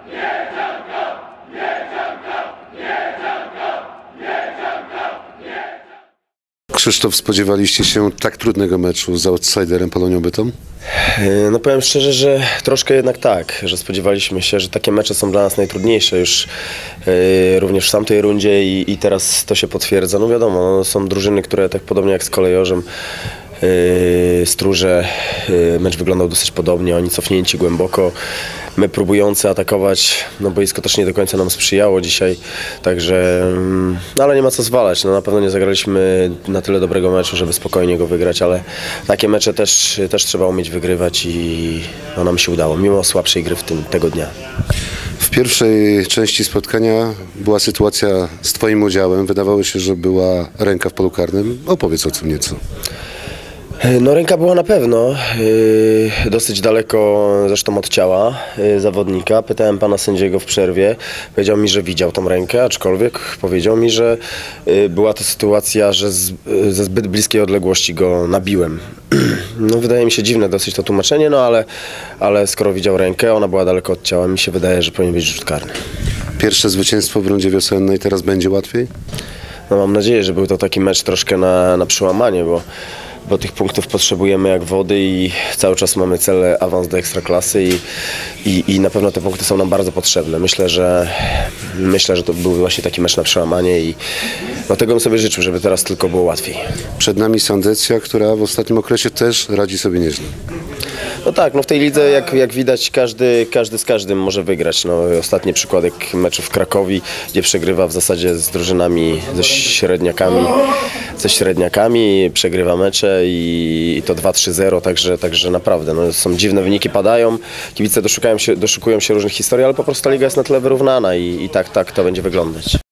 Krzysztof, spodziewaliście się tak trudnego meczu z outsiderem Polonią Bytom? No powiem szczerze, że troszkę jednak tak, że spodziewaliśmy się, że takie mecze są dla nas najtrudniejsze już również w tamtej rundzie i teraz to się potwierdza. No wiadomo, no, są drużyny, które tak podobnie jak z Kolejorzem, Stróże, mecz wyglądał dosyć podobnie, oni cofnięci głęboko, my próbujący atakować, no boisko też nie do końca nam sprzyjało dzisiaj, także, no ale nie ma co zwalać, no na pewno nie zagraliśmy na tyle dobrego meczu, żeby spokojnie go wygrać, ale takie mecze też trzeba umieć wygrywać i no, nam się udało, mimo słabszej gry tego dnia. W pierwszej części spotkania była sytuacja z Twoim udziałem, wydawało się, że była ręka w polu karnym, opowiedz o tym nieco. No ręka była na pewno dosyć daleko zresztą od ciała zawodnika. Pytałem pana sędziego w przerwie, powiedział mi, że widział tą rękę, aczkolwiek powiedział mi, że była to sytuacja, że ze zbyt bliskiej odległości go nabiłem. No wydaje mi się dziwne dosyć to tłumaczenie, no ale skoro widział rękę, ona była daleko od ciała, mi się wydaje, że powinien być rzut karny. Pierwsze zwycięstwo w rundzie wiosennej, teraz będzie łatwiej? No mam nadzieję, że był to taki mecz troszkę na przełamanie, bo tych punktów potrzebujemy jak wody i cały czas mamy cel awans do ekstraklasy i na pewno te punkty są nam bardzo potrzebne. Myślę, że to był właśnie taki mecz na przełamanie i no tego bym sobie życzył, żeby teraz tylko było łatwiej. Przed nami Sandecja, która w ostatnim okresie też radzi sobie nieźle. No tak, no w tej lidze jak widać każdy z każdym może wygrać. No, ostatni przykładek meczu w Krakowi, gdzie przegrywa w zasadzie z drużynami, ze średniakami, przegrywa mecze i to 2-3-0, także naprawdę no, są dziwne wyniki padają, kibice doszukują się różnych historii, ale po prostu ta liga jest na tyle wyrównana i tak to będzie wyglądać.